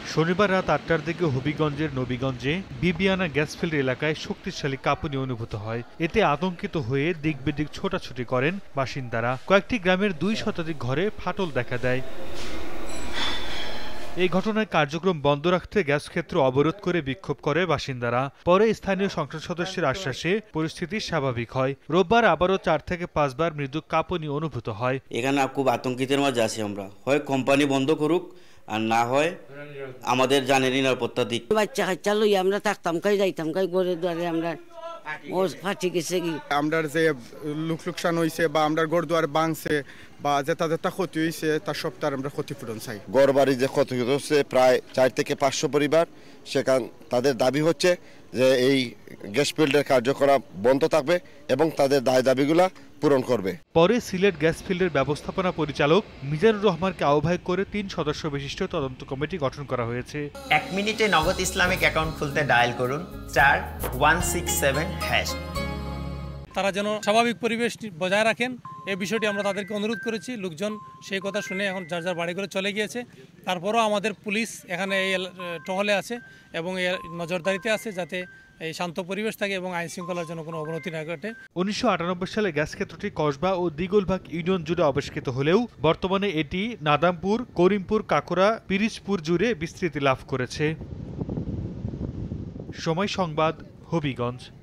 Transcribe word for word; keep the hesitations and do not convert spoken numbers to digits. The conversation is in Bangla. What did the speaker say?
শনিবার রাত আটটার দিকে হবিগঞ্জের নবীগঞ্জে বিবিয়ানা গ্যাসফিল্ড এলাকায় শক্তিশালী কাঁপুনি অনুভূত হয়। এতে আতঙ্কিত হয়ে দিক বিদিক ছোটাছুটি করেন বাসিন্দারা। কয়েকটি গ্রামের দুই শতাধিক ঘরে ফাটল দেখা দেয়। এই ঘটনায় কার্যক্রম বন্ধ রাখতে গ্যাস ক্ষেত্র অবরোধ করে বিক্ষোভ করে বাসিন্দারা। পরে স্থানীয় সংসদ সদস্যের আশ্বাসে পরিস্থিতি স্বাভাবিক হয়। রোববার আবারও চার থেকে পাঁচবার মৃদু কাঁপুনি অনুভূত হয়। এখানে খুব আতঙ্কিতের মাঝে আছি আমরা। হয় কোম্পানি বন্ধ করুক, আর না হয় আমাদের জানের নিরাপত্তা দিক। বাচ্চা কাচ্চা লই আমরা থাকতাম কাই যাইতাম কাই ঘরে দুয়ারে আমরা ফাটি গেছে কি আমরা যে লুক লুকসান হয়েছে বা আমরা ঘর দুয়ার ভাঙছে বা যেটা যেটা ক্ষতি হয়েছে তার সপ্তাহে আমরা ক্ষতিপূরণ চাই। গড় বাড়ি যে ক্ষতি হচ্ছে প্রায় চার থেকে পাঁচশো পরিবার, সেখান তাদের দাবি হচ্ছে যে এই গ্যাস ফিল্ডের কার্যকলাপ বন্ধ থাকবে এবং তাদের দায় দাবিগুলা পূরণ করবে। পরে সিলেট গ্যাস ফিল্ডের ব্যবস্থাপনা পরিচালক মিজানুর রহমানকে আহ্বায়ক করে তিন সদস্য বিশিষ্ট তদন্ত কমিটি গঠন করা হয়েছে। এক মিনিটে নগদ ইসলামিক অ্যাকাউন্ট খুলতে ডায়াল করুন star one six seven hash. তারা যেন স্বাভাবিক পরিবেশ বজায় রাখেন এই বিষয়টি আমরা তাদেরকে অনুরোধ করেছি। লোকজন সেই কথা শুনে এখন যার যার বাড়ি করে চলে গিয়েছে। তারপরও আমাদের পুলিশ এখানে এই টহলে আছে এবং এর নজরদারিতে আছে যাতে এই শান্ত পরিবেশ থাকে এবং আইন শৃঙ্খলার জন্য কোনো অবনতি না ঘটে। উনিশশো আটানব্বই সালে গ্যাস ক্ষেত্রটি কসবা ও দিগলবাগ ইউনিয়ন জুড়ে আবিষ্কৃত হলেও বর্তমানে এটি নাদামপুর, করিমপুর, কাকড়া, পিরিজপুর জুড়ে বিস্তৃতি লাভ করেছে। সময় সংবাদ, হবিগঞ্জ।